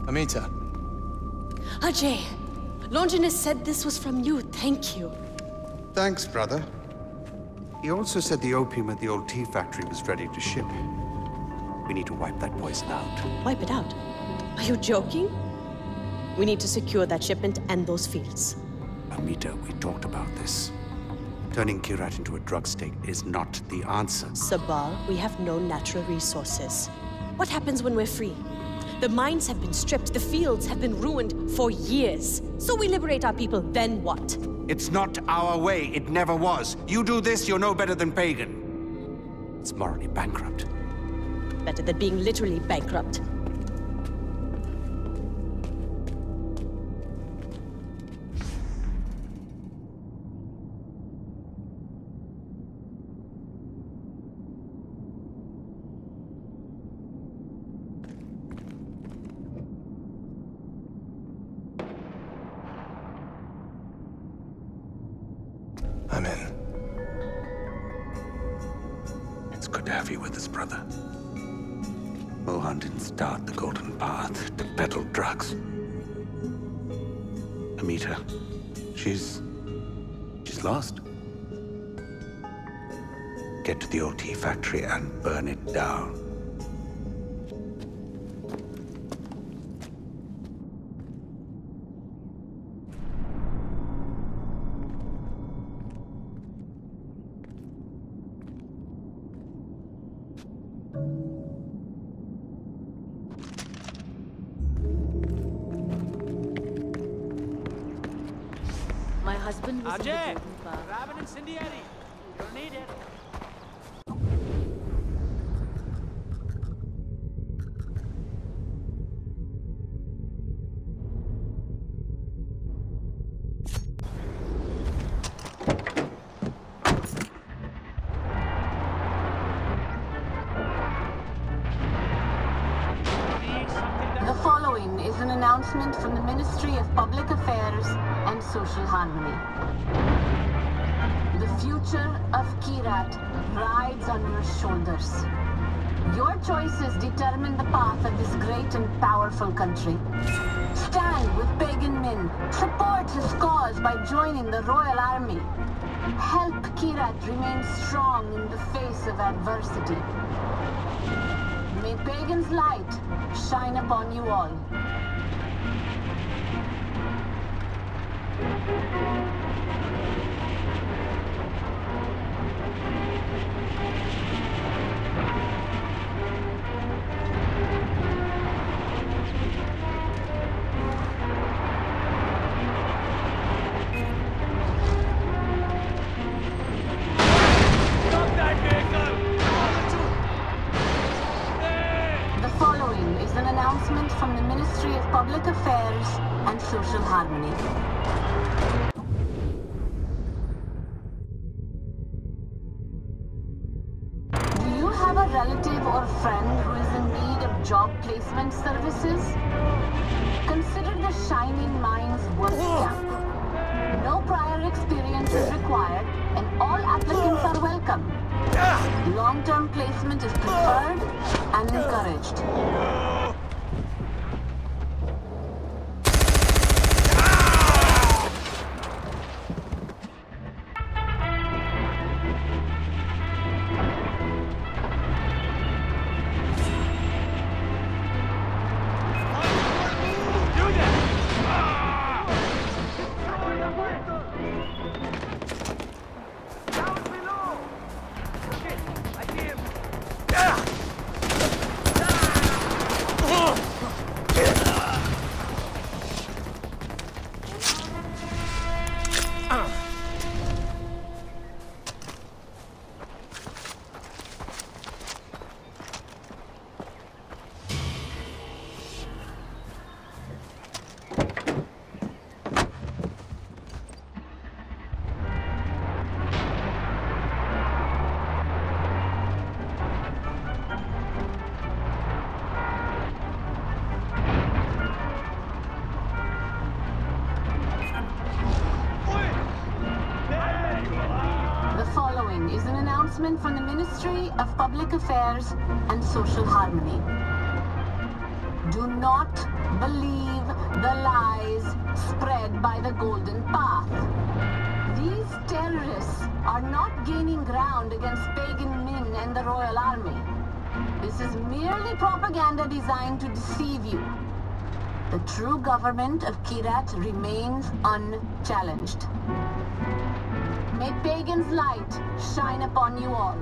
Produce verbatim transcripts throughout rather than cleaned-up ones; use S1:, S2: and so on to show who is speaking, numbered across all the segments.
S1: Amita.
S2: Ajay, Longinus said this was from you. Thank you.
S3: Thanks, brother. He also said the opium at the old tea factory was ready to ship. We need to wipe that poison out.
S2: Wipe it out? Are you joking? We need to secure that shipment and those fields.
S3: Amita, we talked about this. Turning Kyrat into a drug state is not the answer.
S2: Sabal, we have no natural resources. What happens when we're free? The mines have been stripped, the fields have been ruined for years. So we liberate our people, then what?
S3: It's not our way. It never was. You do this, you're no better than Pagan. It's morally bankrupt.
S2: Better than being literally bankrupt.
S1: I'm in.
S3: It's good to have you with us, brother. Mohan didn't start the Golden Path to peddle drugs. Amita, she's... she's lost. Get to the old tea factory and burn it down.
S2: My husband was
S4: Ajay,
S2: in the Golden Path.
S4: grab an incendiary. You'll need it.
S5: The following is an announcement from the Ministry of Public Affairs and Social Harmony. The future of Kyrat rides on your shoulders. Your choices determine the path of this great and powerful country. Stand with Pagan Min. Support his cause by joining the Royal Army. Help Kyrat remain strong in the face of adversity. May Pagan's light shine upon you all. An announcement from the Ministry of Public Affairs and Social Harmony. Do you have a relative or friend who is in need of job placement services? Consider the Shining Minds Work Camp. No prior experience is required and all applicants are welcome. Long-term placement is preferred and encouraged. From the Ministry of Public Affairs and Social Harmony. Do not believe the lies spread by the Golden Path. These terrorists are not gaining ground against Pagan Min and the Royal Army. This is merely propaganda designed to deceive you. The true government of Kyrat remains unchallenged. May Pagan's light shine upon you all.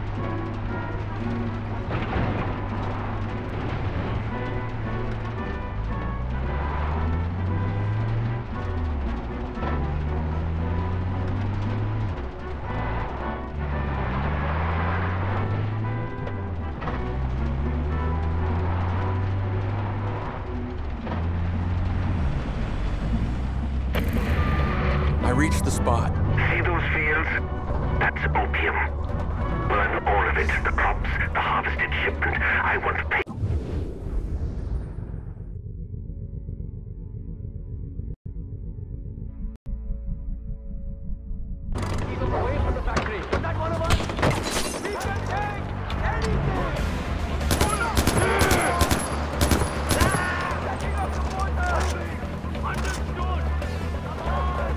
S1: I reached the spot.
S6: See those fields? That's opium. Burn all of it. The crops, the harvested shipment. I want to pay.
S4: Keep them away from the factory. Is that one of us? We can take anything! Setting up the water! Understood! Come on!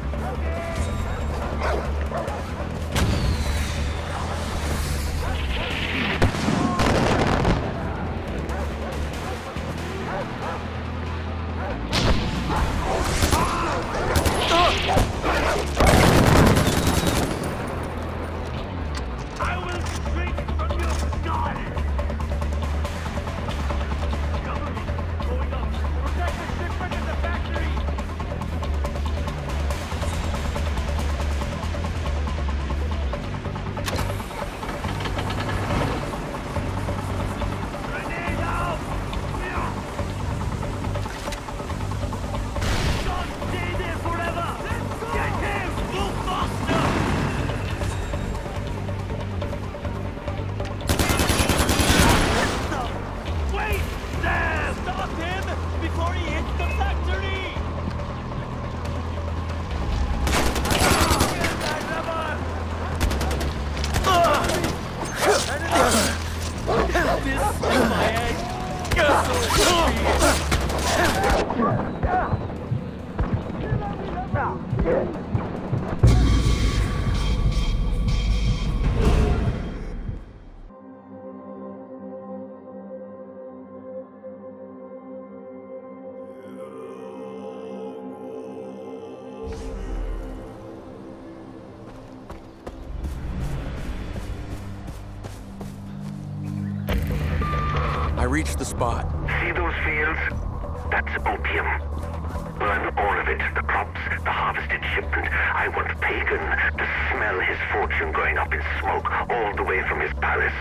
S4: I will drink from your god! Government, going up. Protect the shipment and the factory! Grenade out! Don't stay there forever! Get him! Move faster! Wait there! Stop him before he hits the factory! Get that rubber! This is my egg!
S1: I reached the spot.
S6: See those fields? That's opium. Burn all of it. The crops, the harvested shipment. I want Pagan to smell his fortune going up in smoke all the way from his palace.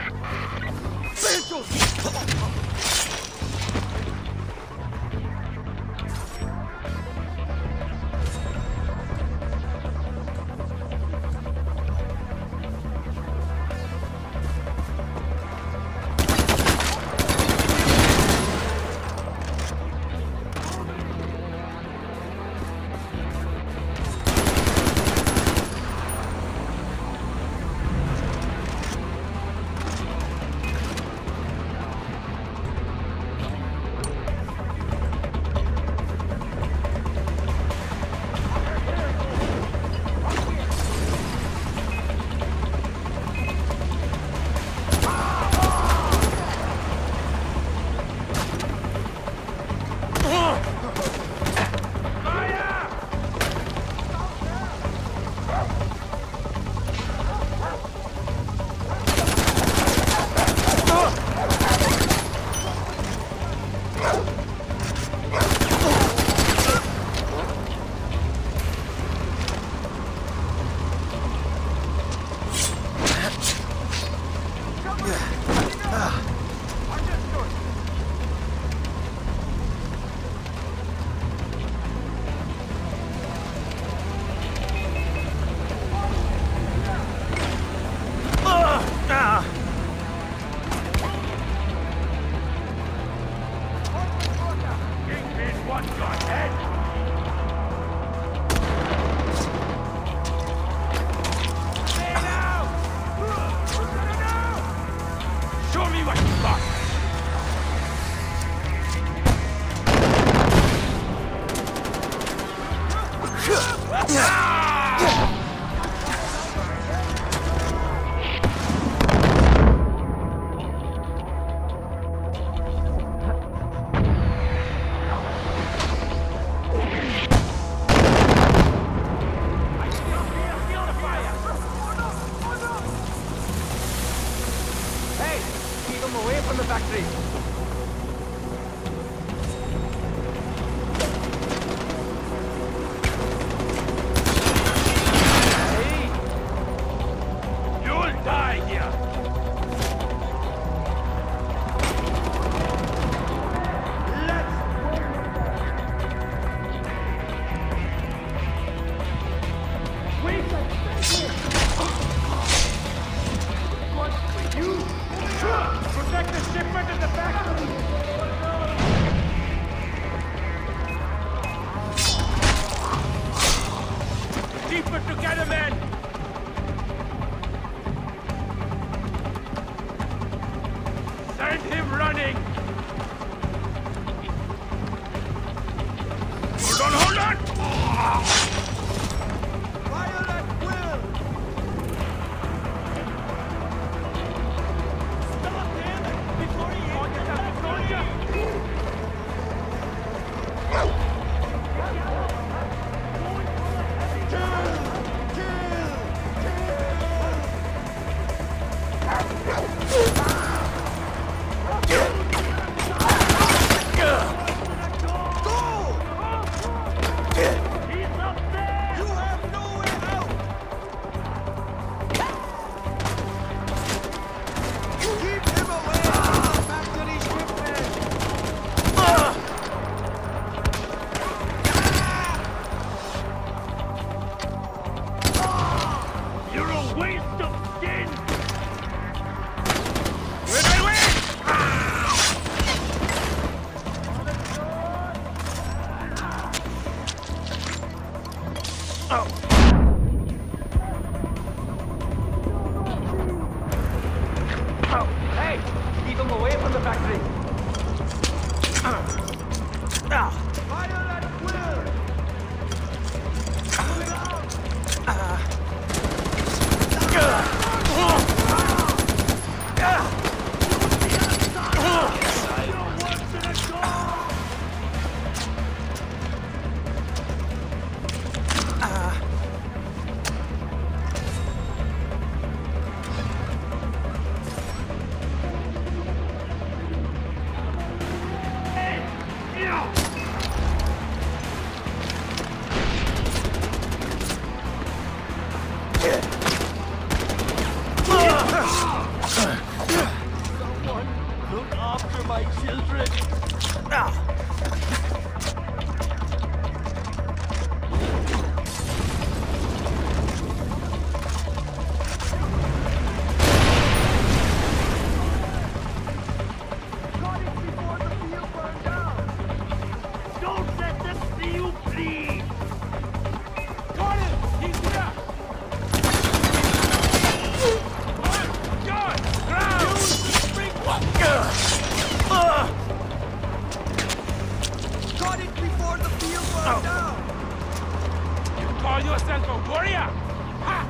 S4: Call yourself a warrior? Ha!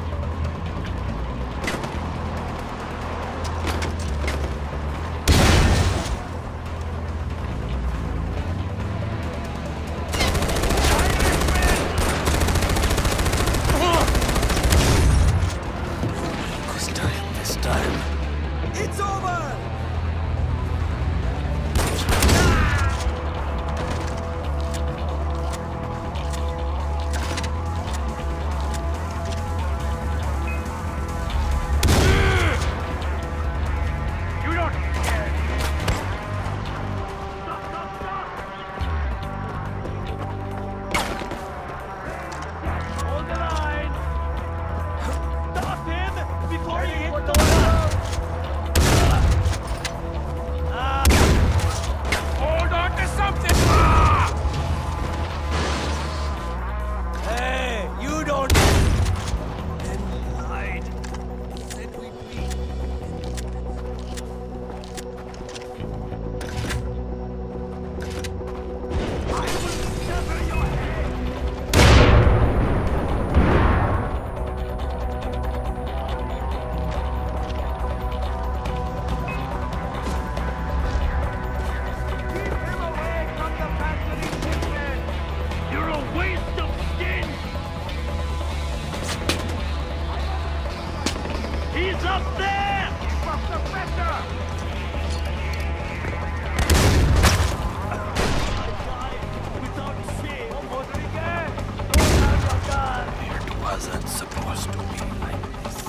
S1: This time, this time.
S4: It's over!
S1: Wasn't supposed to be like this.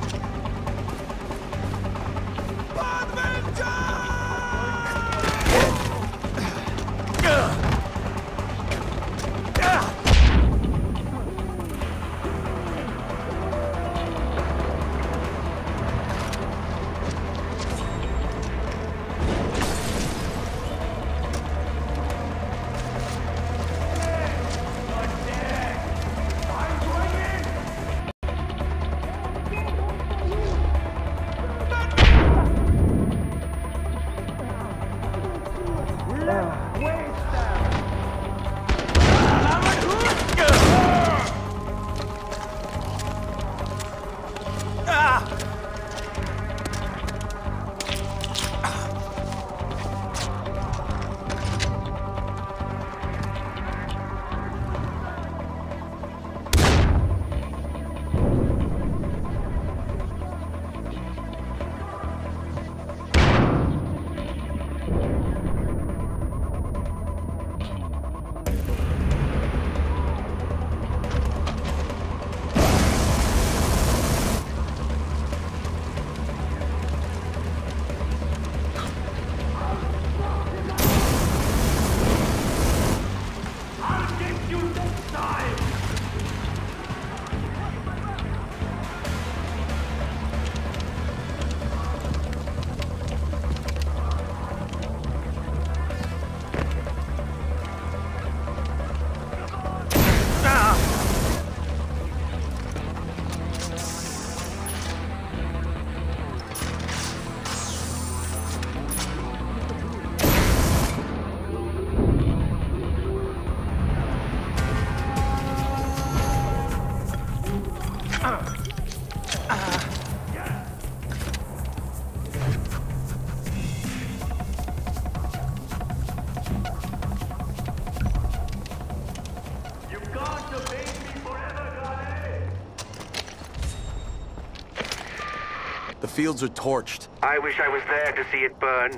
S1: The fields are torched.
S6: I wish I was there to see it burn.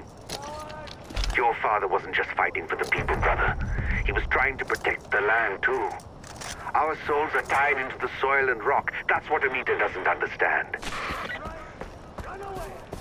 S6: Your father wasn't just fighting for the people, brother. He was trying to protect the land, too. Our souls are tied into the soil and rock. That's what Amita doesn't understand.
S4: Run away!